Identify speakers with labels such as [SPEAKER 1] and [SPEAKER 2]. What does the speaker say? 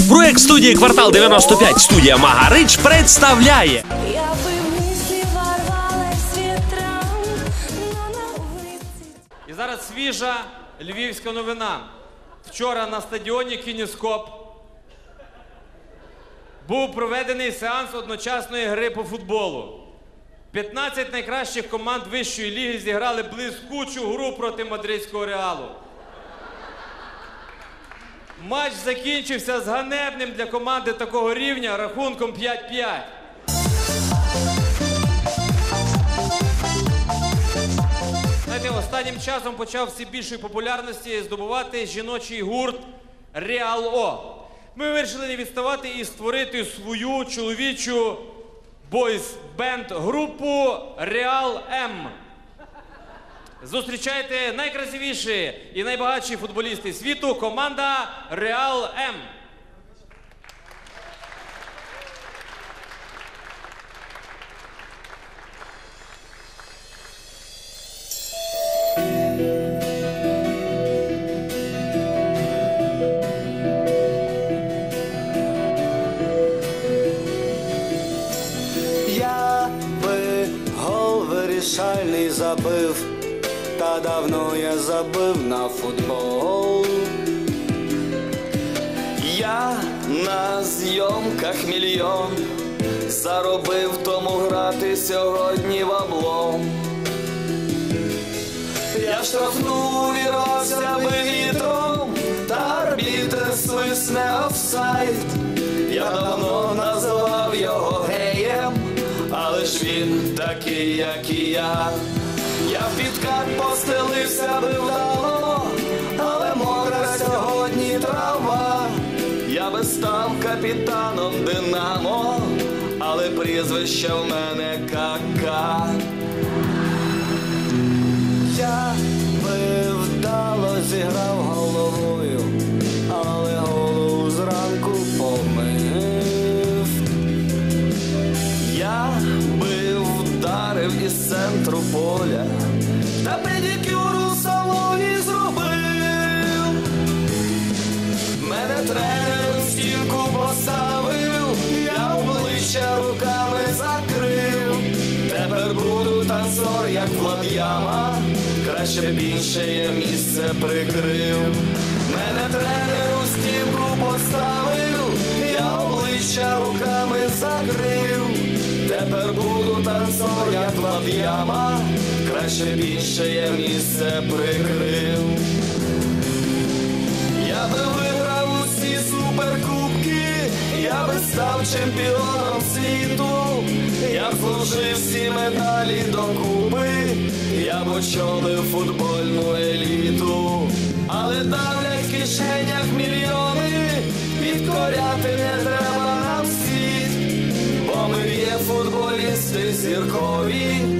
[SPEAKER 1] Проект студії «Квартал 95», студія «Магарич» представляє.
[SPEAKER 2] І зараз свіжа львівська новина. Вчора на стадіоні «Кінескоп» був проведений сеанс одночасної гри по футболу. 15 найкращих команд вищої ліги зіграли блискучу гру проти мадридського «Реалу». Матч закінчився з ганебним для команди такого рівня рахунком 5-5. Знаєте, останнім часом почав все більшої популярності здобувати жіночий гурт «Реал-О». Ми вирішили не відставати і створити свою чоловічу бойс-бенд-групу «Реал-М». Зустрічайте найкрасивіші і найбагатші футболісти світу, команда «Реал-М».
[SPEAKER 3] Я би гол вирішальний забив, та давно я забив на футбол. Я на зйомках мільйон заробив, тому грати сьогодні в облом. Я в штрафну вірався би вітром, та арбітр свисне офсайд. Я давно називав його геєм, але ж він такий, як і я. Я в підкат постелився би вдало, але мокра сьогодні трава. Я би став капітаном Динамо, але прізвище в мене Кака. Я би вдало зіграв головою, але голову зранку помив. Я би вдарив із центру поля, та педикюру в салоні зробив. Мене тренер в стінку поставив, я обличчя руками закрив. Тепер буду танцор, як Влад'яма, краще б інше я місце прикрив. Мене тренер у стінку поставив, я обличчя руками закрив. Тепер буду танцор, як Влад'яма, краще б інше я місце прикрив. Я би виграв усі суперкубки, я би став чемпіоном світу. Я б зложив всі медалі докупи, я б очолив футбольну еліту. Але давлять в кишенях мільйони, підкоряти не треба нам світ, бо ми є футболісти зіркові.